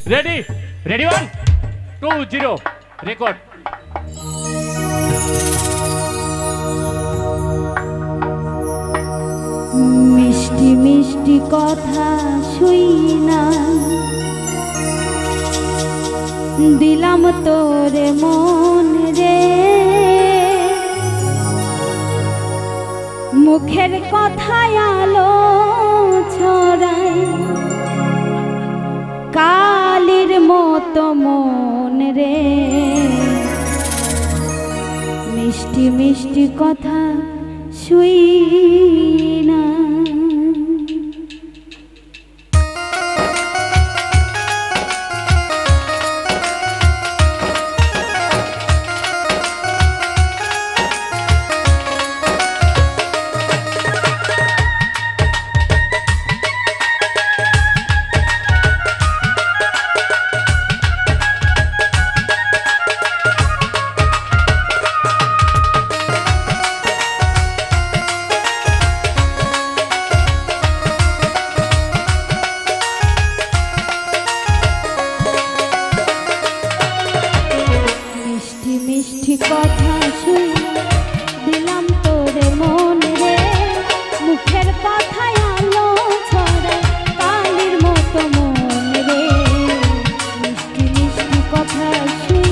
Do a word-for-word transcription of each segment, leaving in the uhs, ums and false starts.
Ready ready one two zero record. মিষ্টি মিষ্টি কথা শুই না দিলাম তোরে মন রে, মুখের কথায় আলো ছড়ায় কালির মতো মন রে। মিষ্টি মিষ্টি কথা শুই না। মিষ্টি কথা শুই দিলাম তোরে মন রে, মুখের কথায় আলো ছড়ায় কালির মতো মন রে। মিষ্টি মিষ্টি কথা শুই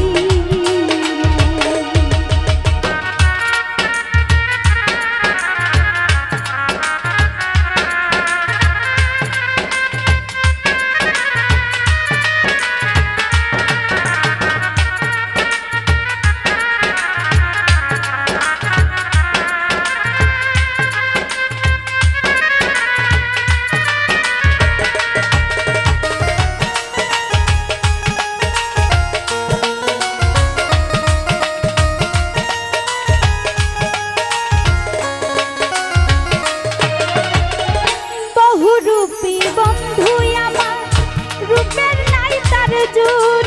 রূপী বন্ধু আমার রূপের নাই তার জো।